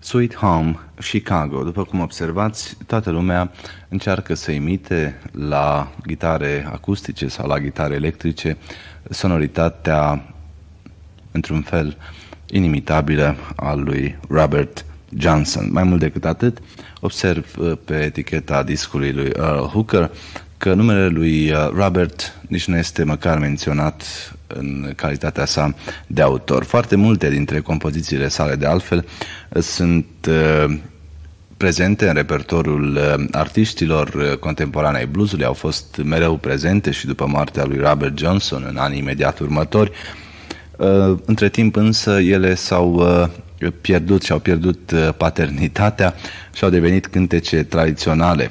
Sweet Home, Chicago. După cum observați, toată lumea încearcă să imite la gitare acustice sau la gitare electrice sonoritatea, într-un fel, inimitabilă a lui Robert Johnson. Mai mult decât atât, observ pe eticheta discului lui Earl Hooker că numele lui Robert nici nu este măcar menționat în calitatea sa de autor. Foarte multe dintre compozițiile sale, de altfel, sunt prezente în repertoriul artiștilor contemporane ai bluesului, au fost mereu prezente și după moartea lui Robert Johnson în anii imediat următori. Între timp însă ele și-au pierdut paternitatea și au devenit cântece tradiționale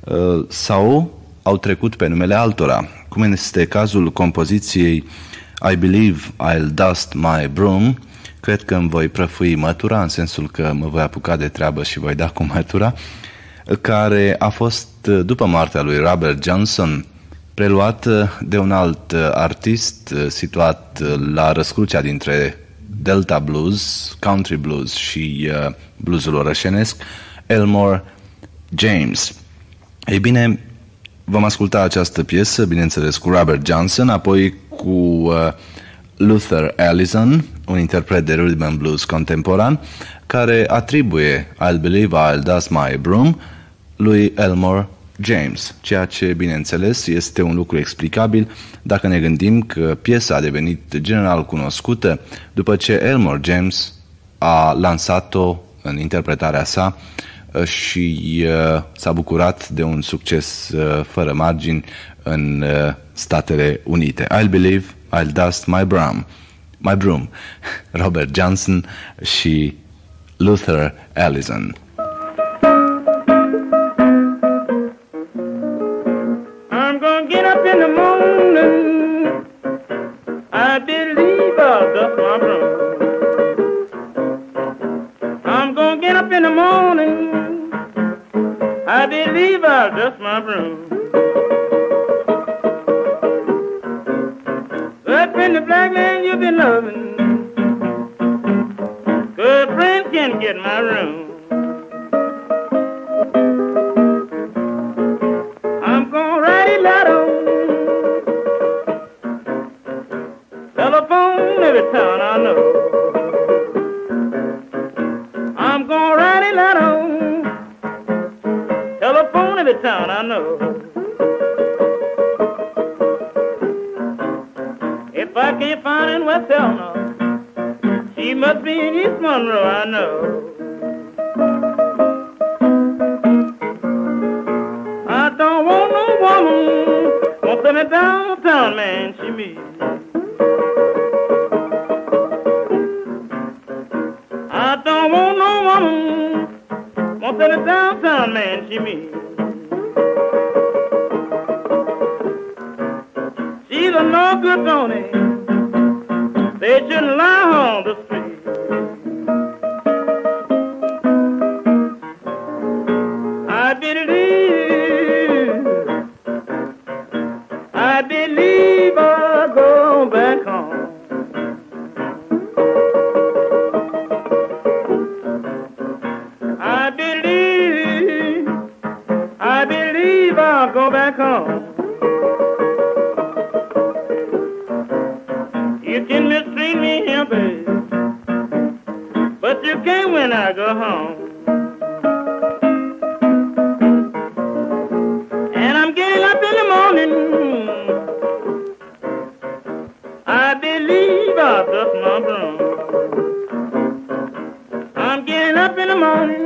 sau au trecut pe numele altora, cum este cazul compoziției I Believe I'll Dust My Broom. Cred că îmi voi prăfui mătura, în sensul că mă voi apuca de treabă și voi da cu mătura, care a fost, după moartea lui Robert Johnson, preluată de un alt artist situat la răscrucea dintre Delta Blues, Country Blues și bluesul orășenesc, Elmore James. Ei bine, vom asculta această piesă, bineînțeles, cu Robert Johnson, apoi cu Luther Allison, un interpret de rhythm and blues contemporan, care atribuie I'll Believe I'll Dust My Broom lui Elmore James, ceea ce, bineînțeles, este un lucru explicabil dacă ne gândim că piesa a devenit general cunoscută după ce Elmore James a lansat-o în interpretarea sa și s-a bucurat de un succes fără margini în Statele Unite. I'll Believe I'll Dust My Broom. Robert Johnson și Luther Allison. I'm gonna get up in the morning, I believe I'll dust my broom. I'm gonna get up in the morning, I believe I'll dust my broom. Up in the black man you've been loving, good friend can get my room. I'm gonna write it out on telephone every town I know. I'm gonna write it out on telephone every town I know. If I can't find in West Elma, she must be in East Monroe, I know. I don't want no woman won't send me downtown, man, she me. I don't want no woman won't send me downtown, man, she me. She's a no good Tony. They shouldn't lie on the street. I believe I'll go back home. I believe I'll go back home. You can mistreat me here, babe, but you can't when I go home. And I'm getting up in the morning, I believe I'll dust my broom. I'm getting up in the morning,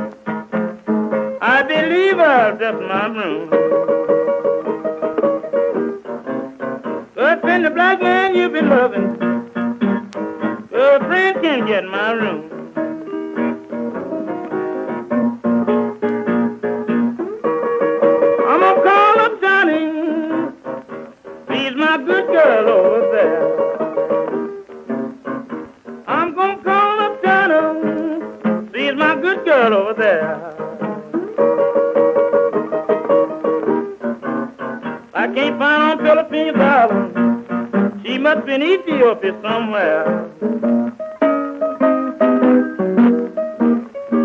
I believe I'll dust my broom. Good friend, the black man you've been loving, good friend can get my room. I'm gonna call up Johnny, he's my good girl over there. I'm gonna call up Johnny, he's my good girl over there. I can't find on Philippines Island, she must be in Ethiopia somewhere.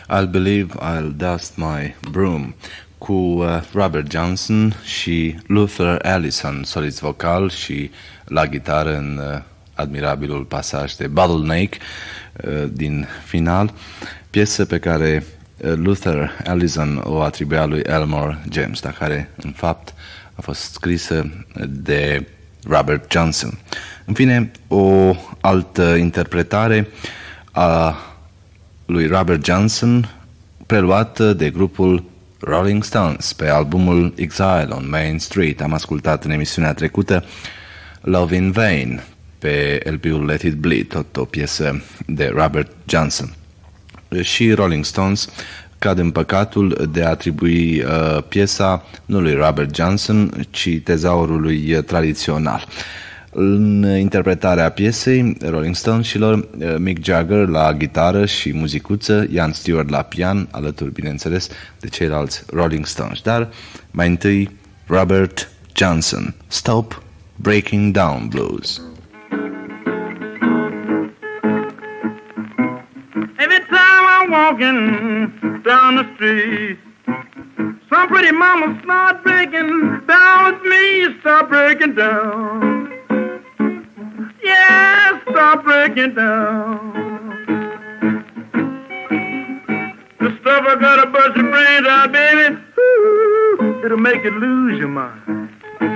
I'll Believe I'll Dust My Broom, cu Robert Johnson și Luther Allison, solist vocal și la gitară în admirabilul pasaj de Bottleneck din final, piesă pe care Luther Allison o atribuia lui Elmore James, dar care în fapt a fost scrisă de Robert Johnson. În fine, o altă interpretare a lui Robert Johnson, preluată de grupul Rolling Stones pe albumul Exile on Main Street. Am ascultat în emisiunea trecută Love in Vain pe LP-ul Let It Bleed, tot o piesă de Robert Johnson. Și Rolling Stones cad în păcatul de a atribui piesa nu lui Robert Johnson, ci tezaurului tradițional. În interpretarea piesei, Rolling Stones-ilor, Mick Jagger la gitară și muzicuță, Ian Stewart la pian, alături, bineînțeles, de ceilalți Rolling Stones. Dar mai întâi Robert Johnson, Stop Breaking Down Blues. Every time I'm walking down the street, some pretty mama start breaking down with me, start breaking down. Yeah, start breaking down. The stuff I gotta bust your brains out, baby, ooh, it'll make you lose your mind.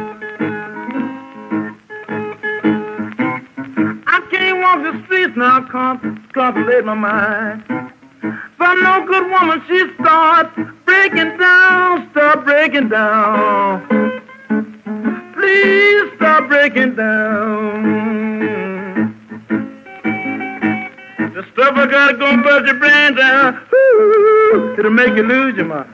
I can't walk the streets now, contemplate my mind. Some no good woman, she starts breaking down, start breaking down. Please stop breaking down. The stuff I gotta go and bust your brains out, ooh, it'll make you lose your mind.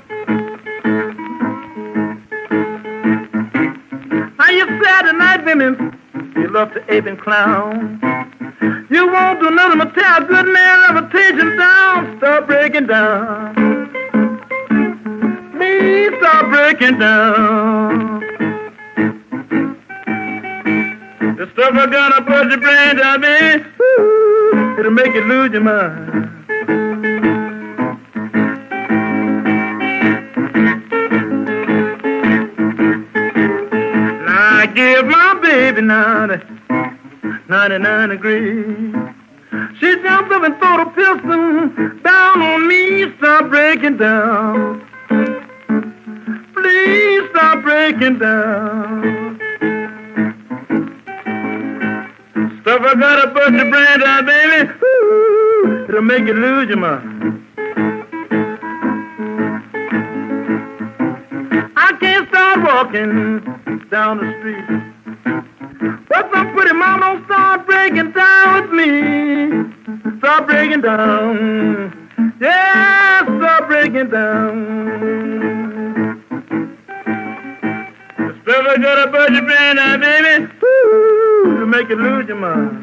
Now you Saturday night women, you love to ape and clown. You won't do nothing but tear a good man reputation down. Stop breaking down. Please stop breaking down. The stuff I gotta bust your brains out, baby, ooh, it'll make you lose your mind. Now I give my baby 99 degrees. She jumped up and threw the pistol down on me. Stop breaking down. Please stop breaking down. Stuff I gotta bust your brains out, baby, ooh, it'll make you lose your mind. I can't start walking down the street, but some pretty mama don't start breaking down with me. Start breaking down. Yeah, start breaking down. The stuff I gotta bust your brains out, baby, ooh, it'll make you lose your mind.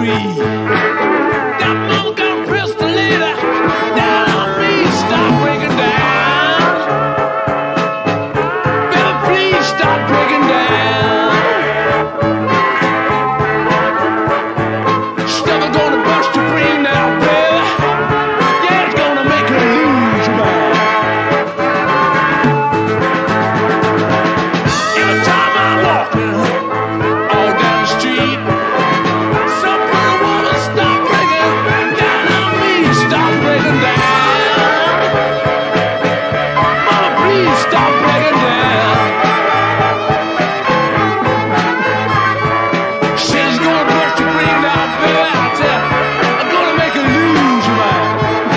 street. That mama got a pistol later down on me. Stop breaking down. Baby, please stop breaking down. Stuff is gonna bust your brain now, baby. Yeah, it's gonna make you lose your mind. Every time I'm walking all down the street, some pretty woman stop breaking down on me. Stop breaking down. Mama, please stop breaking down. She's gonna bust your brain out, baby. I tell you, I'm gonna make you lose your mind.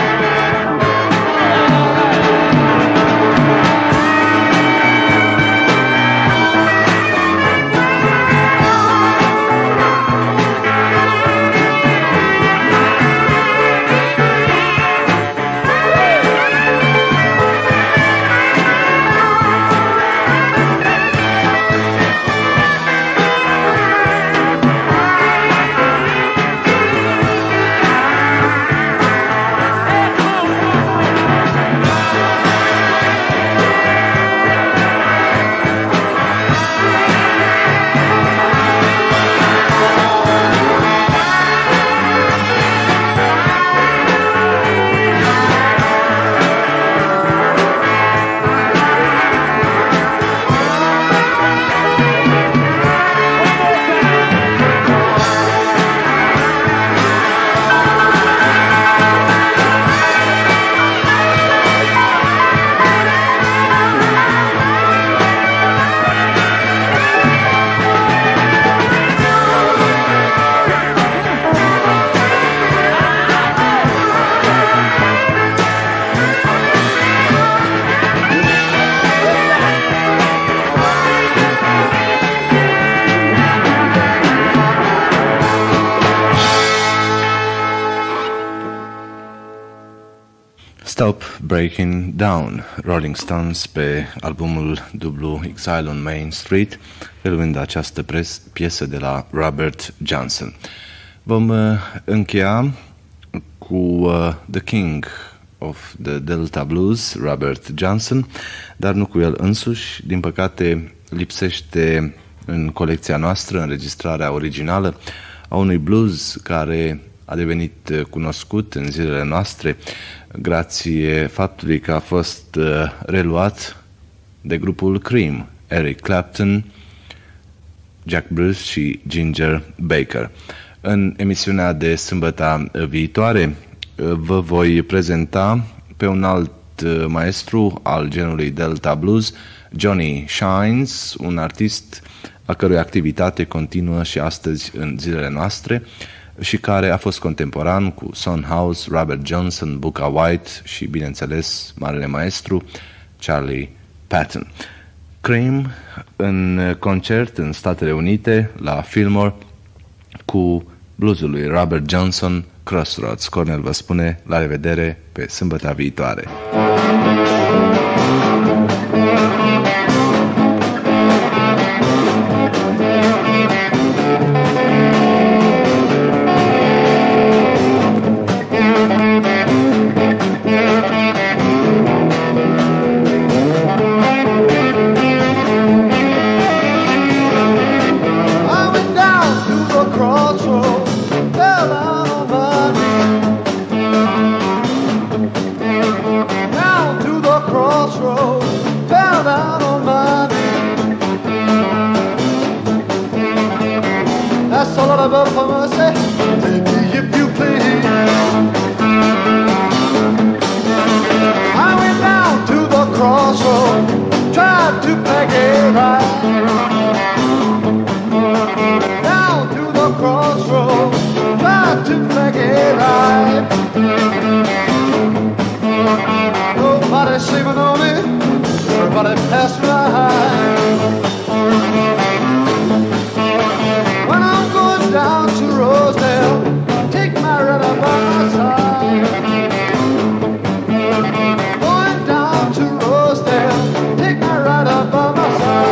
Stop Breaking Down, Rolling Stones pe albumul dublu Exile on Main Street, reluând această piesă de la Robert Johnson. Vom încheia cu The King of the Delta Blues, Robert Johnson, dar nu cu el însuși. Din păcate lipsește în colecția noastră înregistrarea originală a unui blues care a devenit cunoscut în zilele noastre grație faptului că a fost reluat de grupul Cream, Eric Clapton, Jack Bruce și Ginger Baker. În emisiunea de sâmbătă viitoare vă voi prezenta pe un alt maestru al genului Delta Blues, Johnny Shines, un artist a cărui activitate continuă și astăzi în zilele noastre și care a fost contemporan cu Son House, Robert Johnson, Booker White și, bineînțeles, marele maestru Charlie Patton. Cream în concert în Statele Unite la Fillmore cu bluesul lui Robert Johnson, Crossroads. Cornel vă spune la revedere pe sâmbătă viitoare.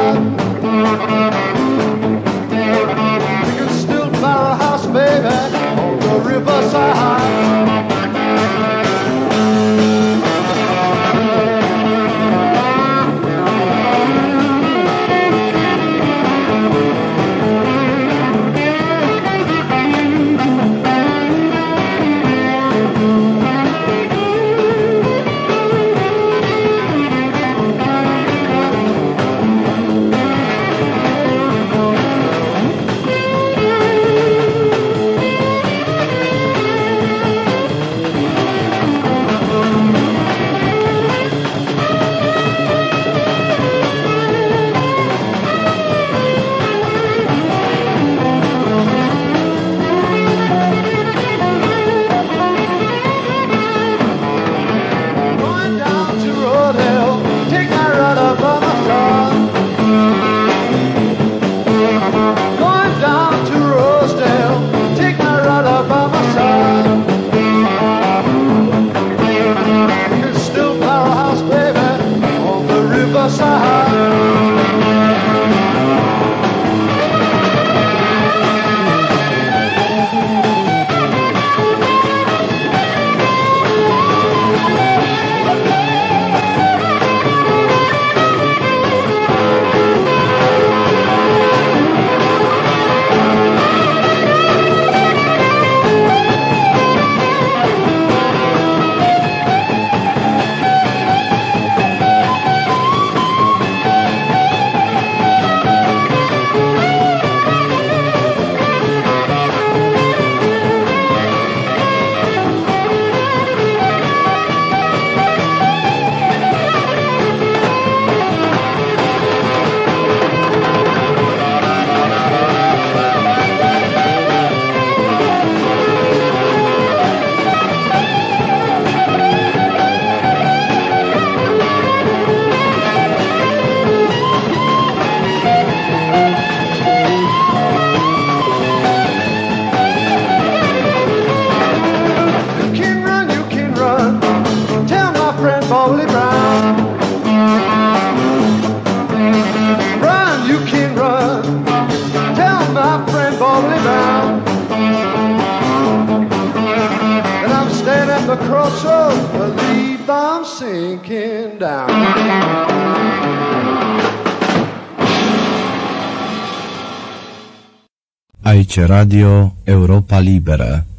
Baby on the riverside. The crossroads, believe I'm sinking down. Aici Radio Europa Liberă.